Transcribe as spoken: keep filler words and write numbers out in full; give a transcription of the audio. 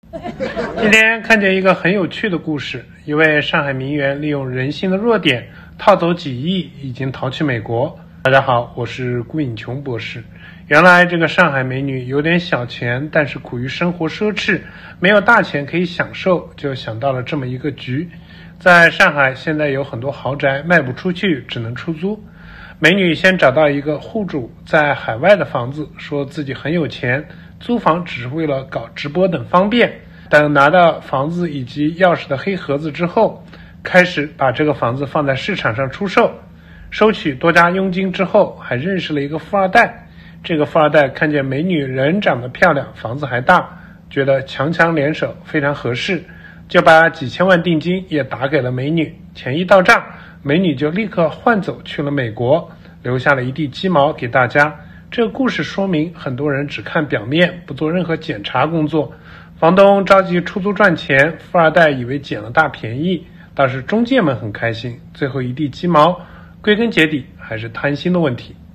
今天看见一个很有趣的故事，一位上海名媛利用人性的弱点套走几亿，已经逃去美国。大家好，我是顾颖琼博士。原来这个上海美女有点小钱，但是苦于生活奢侈，没有大钱可以享受，就想到了这么一个局。在上海现在有很多豪宅卖不出去，只能出租。美女先找到一个户主在海外的房子，说自己很有钱，租房只是为了搞直播等方便。等拿到房子以及钥匙的黑盒子之后，开始把这个房子放在市场上出售，收取多家佣金之后，还认识了一个富二代。这个富二代看见美女人长得漂亮，房子还大，觉得强强联手非常合适，就把几千万定金也打给了美女。钱一到账，美女就立刻换走去了美国，留下了一地鸡毛给大家。这个故事说明，很多人只看表面，不做任何检查工作。房东着急出租赚钱，富二代以为捡了大便宜，倒是中介们很开心。最后一地鸡毛，归根结底还是贪心的问题。